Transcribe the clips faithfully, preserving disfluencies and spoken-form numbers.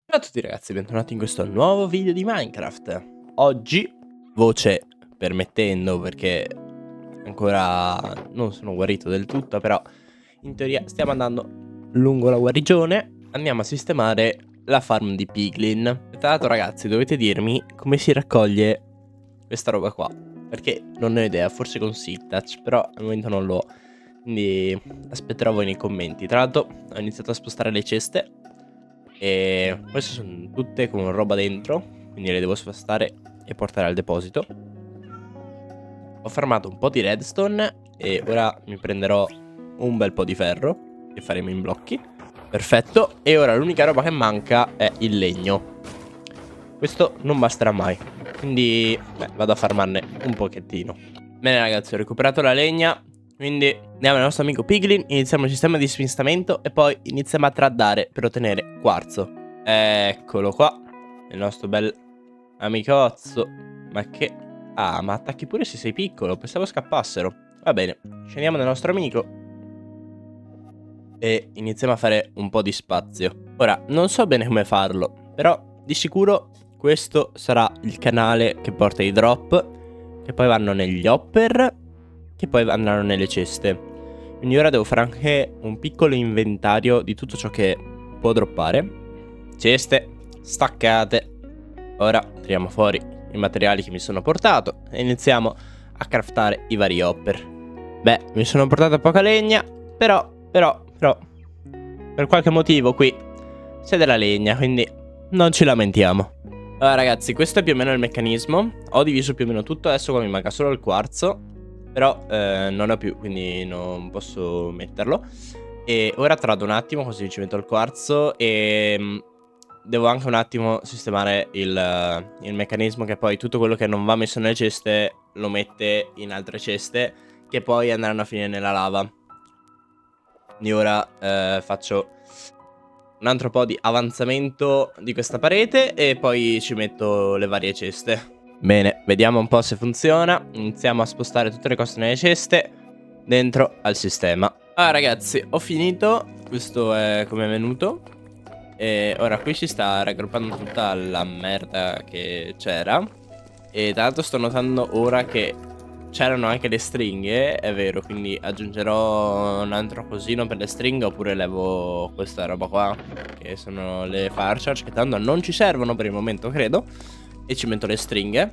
Ciao a tutti ragazzi, bentornati in questo nuovo video di Minecraft. Oggi, voce permettendo, perché ancora non sono guarito del tutto, però in teoria stiamo andando lungo la guarigione. Andiamo a sistemare la farm di piglin. E tra l'altro ragazzi, dovete dirmi come si raccoglie questa roba qua, perché non ne ho idea, forse con Silktouch, però al momento non l'ho. Quindi aspetterò voi nei commenti. Tra l'altro ho iniziato a spostare le ceste e queste sono tutte con roba dentro, quindi le devo spostare e portare al deposito. Ho farmato un po' di redstone e ora mi prenderò un bel po' di ferro e faremo in blocchi. Perfetto. E ora l'unica roba che manca è il legno. Questo non basterà mai, quindi beh, vado a farmarne un pochettino. Bene ragazzi, ho recuperato la legna, quindi andiamo al nostro amico Piglin, iniziamo il sistema di smistamento e poi iniziamo a tradare per ottenere quarzo. Eccolo qua, il nostro bel amicozzo. Ma che... Ah, ma attacchi pure se sei piccolo, pensavo scappassero. Va bene, scendiamo dal nostro amico e iniziamo a fare un po' di spazio. Ora, non so bene come farlo, però di sicuro questo sarà il canale che porta i drop, che poi vanno negli hopper, che poi andranno nelle ceste. Quindi ora devo fare anche un piccolo inventario di tutto ciò che può droppare. Ceste staccate. Ora tiriamo fuori i materiali che mi sono portato e iniziamo a craftare i vari hopper. Beh, mi sono portato poca legna, però, però, però per qualche motivo qui c'è della legna, quindi non ci lamentiamo. Allora ragazzi, questo è più o meno il meccanismo. Ho diviso più o meno tutto, adesso qua mi manca solo il quarzo, però eh, non ho più, quindi non posso metterlo. E ora trado un attimo, così ci metto il quarzo. E mh, devo anche un attimo sistemare il, il meccanismo, che poi tutto quello che non va messo nelle ceste lo mette in altre ceste, che poi andranno a finire nella lava. Quindi ora eh, faccio un altro po' di avanzamento di questa parete e poi ci metto le varie ceste. Bene, vediamo un po' se funziona. Iniziamo a spostare tutte le cose nelle ceste dentro al sistema. Ah ragazzi, ho finito. Questo è come è venuto. E ora qui si sta raggruppando tutta la merda che c'era. E tra l'altro sto notando ora che c'erano anche le stringhe, è vero, quindi aggiungerò un altro cosino per le stringhe, oppure levo questa roba qua, che sono le fire charge, che tanto non ci servono per il momento, credo. E ci metto le stringhe.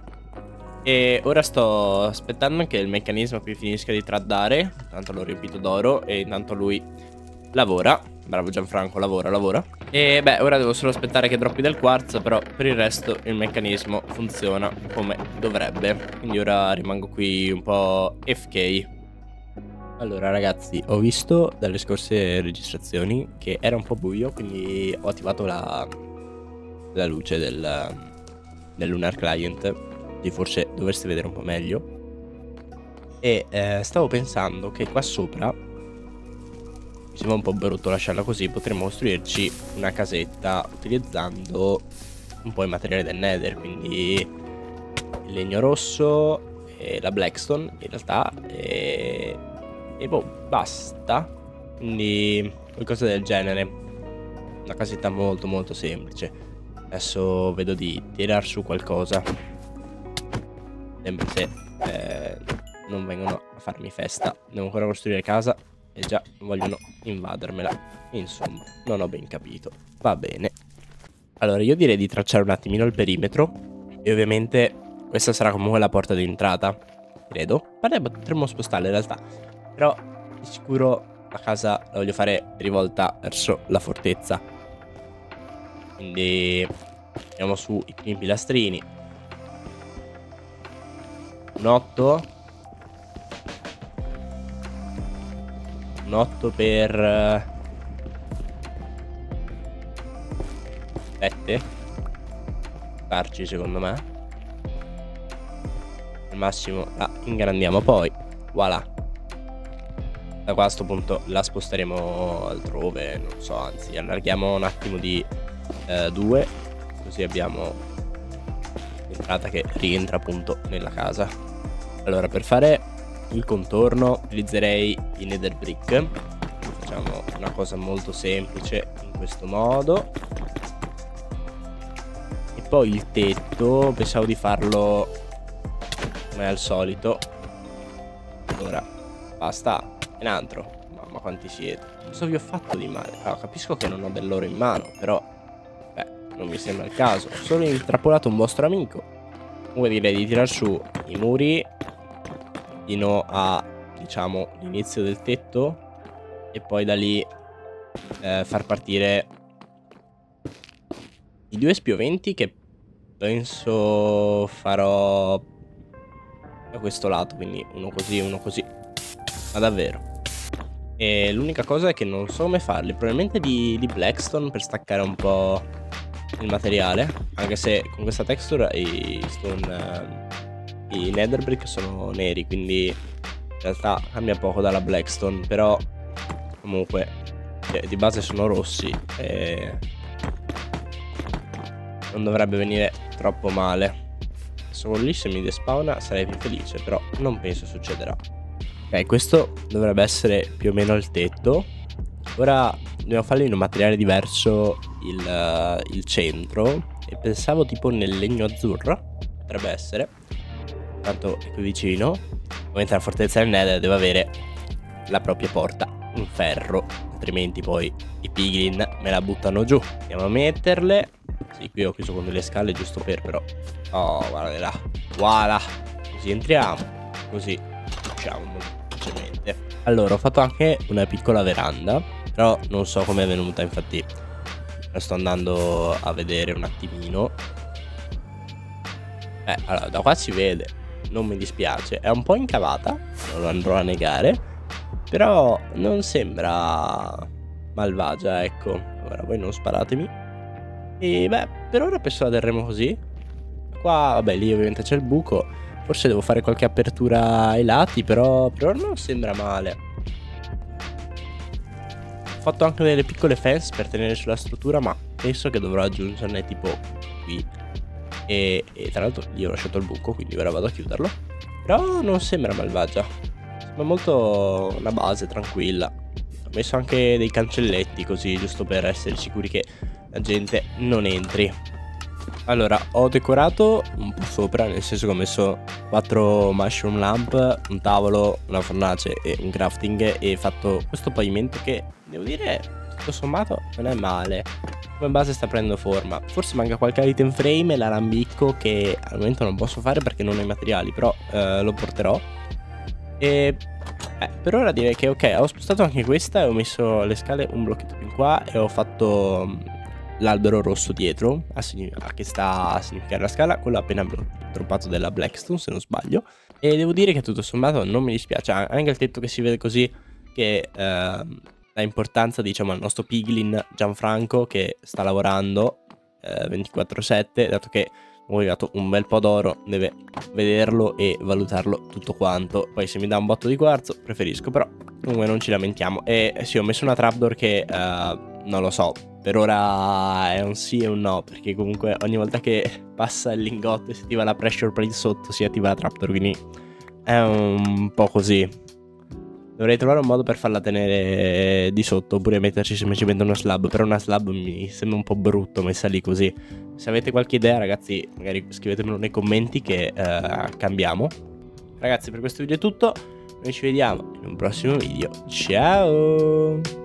E ora sto aspettando che il meccanismo qui finisca di tradare. Intanto l'ho riempito d'oro e intanto lui lavora. Bravo Gianfranco, lavora, lavora. E beh, ora devo solo aspettare che droppi del quarzo, però per il resto il meccanismo funziona come dovrebbe. Quindi ora rimango qui un po' F K. Allora ragazzi, ho visto dalle scorse registrazioni che era un po' buio, quindi ho attivato la, la luce del, del Lunar Client, quindi forse dovreste vedere un po' meglio. E eh, stavo pensando che qua sopra, mi sembra un po' brutto lasciarla così, potremmo costruirci una casetta utilizzando un po' i materiali del Nether, quindi il legno rosso e la blackstone in realtà, e, e boh, basta. Quindi qualcosa del genere, una casetta molto molto semplice. Adesso vedo di tirar su qualcosa, sempre se eh, non vengono a farmi festa. Devo ancora costruire casa e già vogliono invadermela. Insomma, non ho ben capito. Va bene. Allora, io direi di tracciare un attimino il perimetro. E ovviamente questa sarà comunque la porta d'entrata, credo. Ma potremmo spostarla in realtà. Però di sicuro la casa la voglio fare rivolta verso la fortezza. Quindi andiamo su i primi pilastrini. Un otto. Un otto per sette. Starci secondo me. Al massimo la ingrandiamo poi. Voilà. Da qua a sto punto la sposteremo altrove, non so, anzi allarghiamo un attimo di eh, due. Così abbiamo l'entrata che rientra appunto nella casa. Allora, per fare il contorno utilizzerei i nether brick. Facciamo una cosa molto semplice in questo modo. Poi il tetto, pensavo di farlo come al solito. Allora, basta, un altro. Mamma quanti siete. Cosa vi ho fatto di male? Allora, capisco che non ho dell'oro in mano, però beh, non mi sembra il caso. Ho solo intrappolato un vostro amico. Comunque direi di tirar su i muri fino a, diciamo, l'inizio del tetto, e poi da lì eh, far partire i due spioventi, che penso farò da questo lato, quindi uno così e uno così. Ma davvero. E l'unica cosa è che non so come farli. Probabilmente di, di Blackstone per staccare un po' il materiale. Anche se con questa texture i stone, uh, i netherbrick sono neri, quindi in realtà cambia poco dalla Blackstone. Però comunque eh, di base sono rossi e non dovrebbe venire troppo male. Solo lì se mi despawna sarei più felice, però non penso succederà. Ok, questo dovrebbe essere più o meno il tetto. Ora dobbiamo farlo in un materiale diverso il, uh, il centro. E pensavo tipo nel legno azzurro. Potrebbe essere. Tanto è qui vicino. Ovviamente la fortezza del Nether deve avere la propria porta in ferro, altrimenti poi i piglin me la buttano giù. Andiamo a metterle. Sì, qui ho chiuso con delle scale giusto per, però. Oh, guarda là. Voilà. Così entriamo. Così usciamo semplicemente. Allora, ho fatto anche una piccola veranda, però non so come è venuta, infatti la sto andando a vedere un attimino. Eh, allora, da qua si vede, non mi dispiace. È un po' incavata, non lo andrò a negare, però non sembra malvagia, ecco. Ora voi non sparatemi. E beh, per ora penso la terremo così. Qua, vabbè, lì ovviamente c'è il buco. Forse devo fare qualche apertura ai lati, però per ora non sembra male. Ho fatto anche delle piccole fence per tenere sulla struttura, ma penso che dovrò aggiungerne tipo qui. E, e tra l'altro io ho lasciato il buco, quindi ora vado a chiuderlo. Però non sembra malvagia. Sembra molto una base tranquilla. Ho messo anche dei cancelletti così, giusto per essere sicuri che la gente non entri. Allora, ho decorato un po' sopra, nel senso che ho messo quattro mushroom lamp, un tavolo, una fornace e un crafting, e fatto questo pavimento che, devo dire, tutto sommato non è male. Come base sta prendendo forma. Forse manca qualche item frame e l'alambicco, che al momento non posso fare perché non ho i materiali, però eh, lo porterò. E eh, per ora direi che ok, ho spostato anche questa e ho messo le scale un blocchetto più in qua e ho fatto l'albero rosso dietro a, a che sta a significare la scala. Quello appena droppato della Blackstone, se non sbaglio. E devo dire che tutto sommato non mi dispiace. Anche il tetto che si vede così, che eh, dà importanza, diciamo, al nostro piglin Gianfranco, che sta lavorando eh, ventiquattro sette, dato che ho arrivato un bel po' d'oro, deve vederlo e valutarlo tutto quanto. Poi se mi dà un botto di quarzo preferisco, però comunque non ci lamentiamo. E eh, sì, ho messo una trapdoor che eh, non lo so, per ora è un sì e un no, perché comunque ogni volta che passa il lingotto e si attiva la pressure plate sotto, si attiva la trapdoor, quindi è un po' così. Dovrei trovare un modo per farla tenere di sotto, oppure metterci semplicemente una slab. Però una slab mi sembra un po' brutto messa lì così. Se avete qualche idea, ragazzi, magari scrivetemelo nei commenti che eh, cambiamo. Ragazzi, per questo video è tutto. Noi ci vediamo in un prossimo video. Ciao!